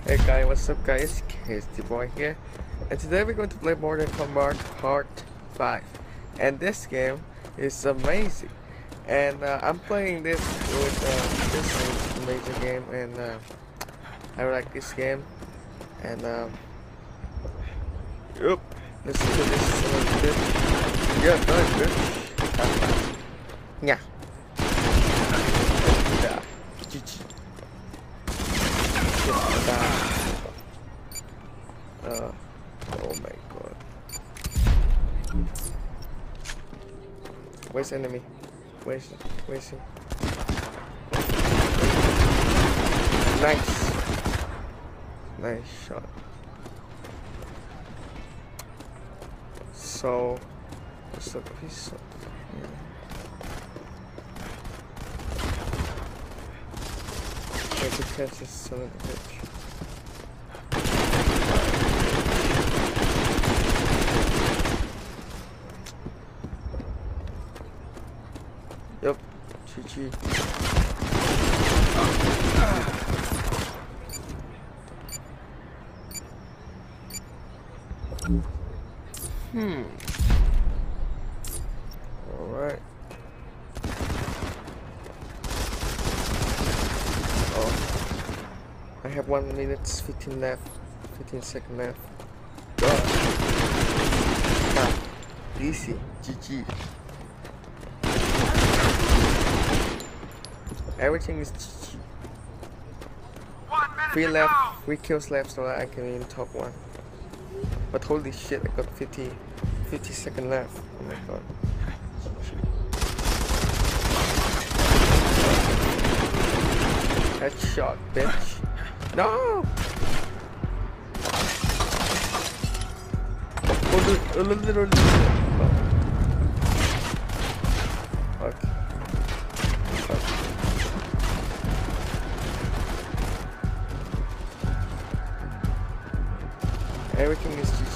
Hey guys, what's up guys? Casey Boy here, and today we're going to play Mortal Kombat Part 5. And this game is amazing. And I'm playing this with this is an amazing game, and I like this game. And yep, let's do this a little bit. Yeah, nice, bitch. Yeah. GG. Oh my god. Where's enemy? Where's him? Nice. Nice shot. So, what's the piece of? Yeah, to catch this son of a bitch. Yep, GG. Alright. Oh. I have 1 minute 15 left. 15 seconds left. God. Ah, easy. GG. Everything is GG. 3 left, 3 kills left, so I can in top 1. But holy shit, I got 50 seconds left. Oh my god. Headshot, bitch. No! Oh, literally. Okay. Everything is